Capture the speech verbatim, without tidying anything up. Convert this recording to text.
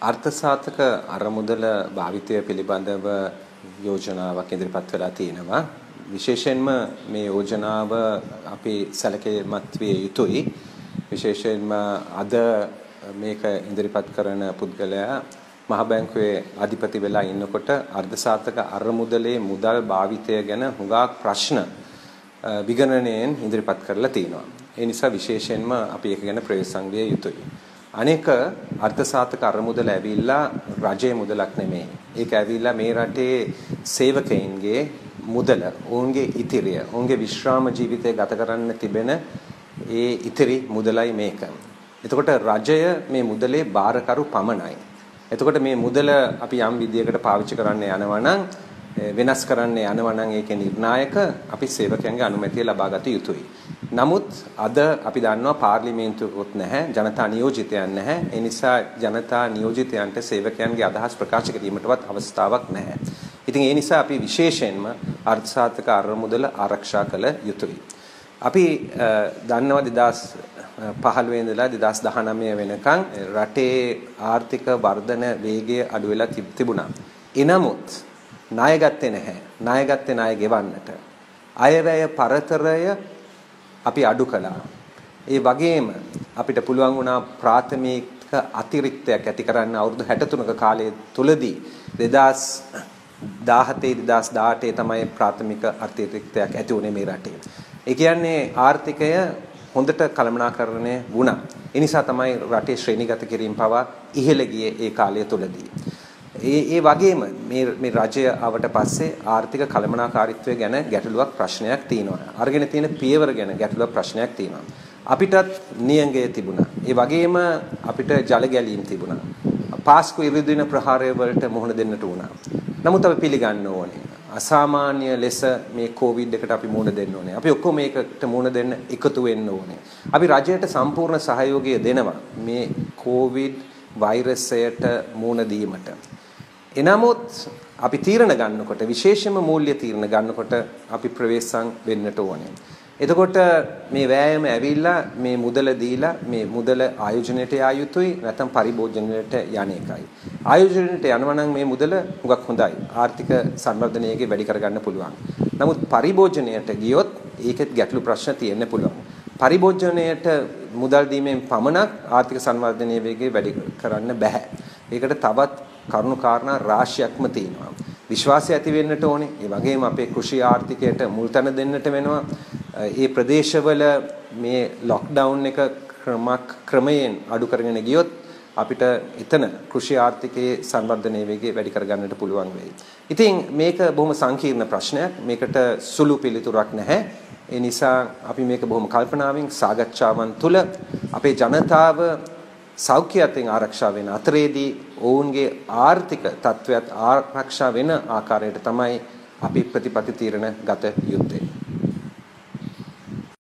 අර්ථසාධක අරමුදල භාවිතය පිළිබඳව යෝජනාවක් ඉදිරිපත් වෙලා තියෙනවා. විශේෂයෙන්ම මේ යෝජනාව අපි සැලකිලිමත් විය යුතුයි. විශේෂයෙන්ම අද මේක ඉදිරිපත් කරන පුද්ගලයා මහ බැංකුවේ අධිපති වෙලා ඉන්නකොට අර්ථසාධක අරමුදලේ මුදල් භාවිතය ගැන හුඟක් ප්‍රශ්න විගණනයෙන් ඉදිරිපත් කරලා තිනවා. ඒ නිසා විශේෂයෙන්ම අපි ඒක ගැන ප්‍රවේශම් විය යුතුයි. අනේක අර්ථසාධක අරමුදල ඇවිල්ලා රජයේ මුදලක් නෙමෙයි. ඒක ඇවිල්ලා මේ රටේ සේවකයින්ගේ මුදල, ඔවුන්ගේ ඉතිරිය, ඔවුන්ගේ විශ්‍රාම ජීවිතය ගත කරන්න තිබෙන ඒ ඉතිරි මුදලයි මේක. එතකොට රජය මේ මුදලේ බාරකරු පමණයි. එතකොට මේ මුදල අපි යම් විදියකට පාවිච්චි කරන්න යනවා නම් වෙනස් කරන්න යනවා නම් ඒකේ නිර්ණායක අපි සේවකයන්ගේ අනුමැතිය ලබා ගත යුතුයි. නමුත් අද අපි දන්නවා පාර්ලිමේන්තුවකුත් නැහැ, ජනතා නියෝජිතයන් නැහැ. ඒ නිසා ජනතා නියෝජිතයන්ට සේවකයන්ගේ අදහස් ප්‍රකාශ කිරීමටවත් අවස්ථාවක් නැහැ. ඉතින් ඒ නිසා අපි විශේෂයෙන්ම අර්ථසාධක අරමුදල ආරක්ෂා කළ යුතුයි. අපි දන්නවා දෙදාස් පහළොව ඉඳලා දෙදාස් දහනවය වෙනකන් රටේ ආර්ථික වර්ධන වේගය අඩු වෙලා තිබුණා. එනමුත් ණය ගත්තේ නැහැ. ණය ගත්තේ ණය ගෙවන්නට. අයවැය පරතරය අපි අඩු කළා. ඒ වගේම අපිට පුළුවන් වුණා ප්‍රාථමික අතිරික්තයක් ඇති කරන්න අවුරුදු හැට තුනක කාලය තුලදී දෙදාස් දාහතේ දෙදාස් දාඅටේ තමයි ප්‍රාථමික අතිරික්තයක් ඇති වුණේ මේ රටේ. ඒ කියන්නේ ආර්ථිකය හොඳට කළමනාකරණය වුණා. ඒ නිසා තමයි රටේ ශ්‍රේණිගත කිරීම පවා ඉහළ ගියේ ඒ කාලය තුලදී. ඒ ඒ වගේම මේ මේ රජය ආවට පස්සේ ආර්ථික කළමනාකාරීත්වය ගැන ගැටලුවක් ප්‍රශ්නයක් තියෙනවා. අරගෙන තියෙන පියවර ගැන ගැටලුවක් ප්‍රශ්නයක් තියෙනවා. අපිටත් නියඟය තිබුණා. ඒ වගේම අපිට ජල ගැලීම් තිබුණා. පාස්කු ඉරිදින ප්‍රහාරය වලට මුහුණ දෙන්නට වුණා. නමුත් අපි පිළිගන්න ඕනේ අසාමාන්‍ය ලෙස මේ කොවිඩ් එකට අපි මුහුණ දෙන්න ඕනේ. අපි ඔක්කොම මේකට මුහුණ දෙන්න එකතු වෙන්න ඕනේ. අපි රජයට සම්පූර්ණ සහයෝගය දෙනවා මේ කොවිඩ් වෛරසයට මුහුණ දීමට. එනමුත් අපි තීරණ ගන්නකොට විශේෂයෙන්ම මූල්‍ය තීරණ ගන්නකොට අපි ප්‍රවේශම් වෙන්නට ඕනේ. එතකොට මේ වෑයම ඇවිල්ලා මේ මුදල දීලා මේ මුදල ආයෝජනයට යා යුතුයි නැත්නම් පරිභෝජනයට යන එකයි. ආයෝජනයට යනවා නම් මේ මුදල හුඟක් හොඳයි. ආර්ථික සංවර්ධනයේදී වැඩි කරගන්න පුළුවන්. නමුත් පරිභෝජනයට ගියොත් ඒකෙත් ගැටලු ප්‍රශ්න තියෙන්න පුළුවන්. පරිභෝජනයට මුදල් දීමෙන් පමණක් ආර්ථික සංවර්ධනයේ වේගය වැඩි කරන්න බෑ. ඒකට තවත් කරුණු කාරණා රාශියක්ම තියෙනවා. විශ්වාසය ඇති වෙන්නට ඕනේ. ඒ වගේම අපේ කෘෂි ආර්ථිකයට මුල් තැන දෙන්නට වෙනවා. ඒ ප්‍රදේශවල මේ ලොක්ඩවුන් එක ක්‍රමක් ක්‍රමයෙන් අඩු කරගෙන ගියොත් අපිට එතන කෘෂි ආර්ථිකයේ සංවර්ධනයේ වේගය වැඩි කරගන්නට පුළුවන් වෙයි. ඉතින් මේක බොහොම සංකීර්ණ ප්‍රශ්නයක්. මේකට සුළු පිළිතුරක් නැහැ. ඒ නිසා අපි මේක බොහොම කල්පනාවෙන් සාකච්ඡාවන් තුළ අපේ ජනතාව සෞඛ්‍යයෙන් ආරක්ෂා වෙන අතරේදී ඔවුන්ගේ ආර්ථික තත්ත්වයට ආරක්ෂා වෙන ආකාරයට තමයි අපි ප්‍රතිපත්ති තීරණ ගත යුත්තේ.